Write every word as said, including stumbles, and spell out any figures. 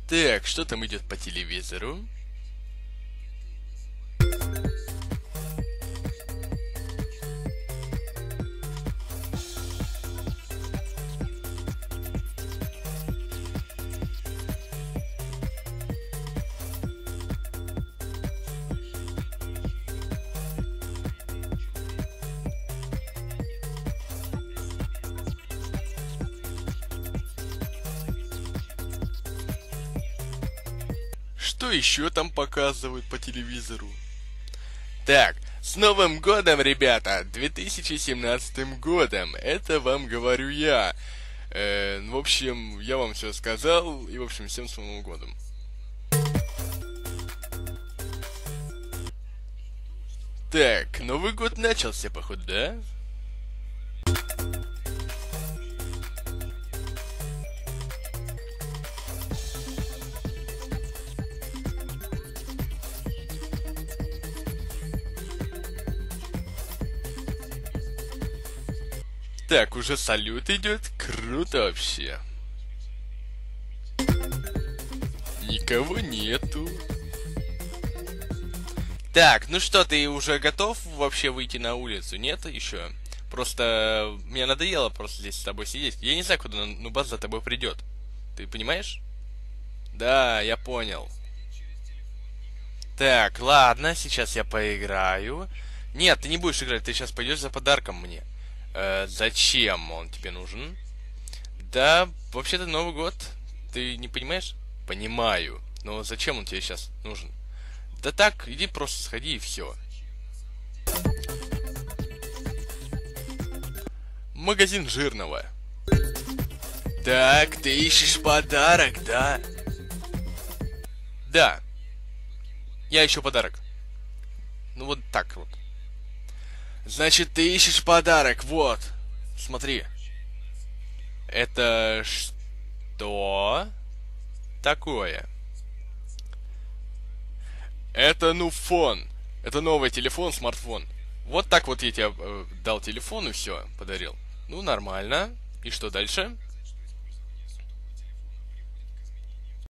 Так, что там идет по телевизору? Что еще там показывают по телевизору? Так, с Новым годом, ребята! две тысячи семнадцатым годом! Это вам говорю я. Э, в общем, я вам все сказал, и в общем, всем с Новым годом. Так, Новый год начался, походу, да? Так, уже салют идет? Круто вообще. Никого нету. Так, ну что, ты уже готов вообще выйти на улицу? Нет еще? Просто мне надоело просто здесь с тобой сидеть. Я не знаю, куда Нубас за тобой придет. Ты понимаешь? Да, я понял. Так, ладно, сейчас я поиграю. Нет, ты не будешь играть, ты сейчас пойдешь за подарком мне. Э, зачем он тебе нужен? Да, вообще-то Новый год. Ты не понимаешь? Понимаю. Но зачем он тебе сейчас нужен? Да так, иди просто сходи и все. Магазин жирного. Так, ты ищешь подарок, да? Да. Я ищу подарок. Ну вот так вот. Значит, ты ищешь подарок, вот. Смотри. Это что такое? Это нуфон. Это новый телефон, смартфон. Вот так вот я тебе э, дал телефон и все, подарил. Ну, нормально. И что дальше?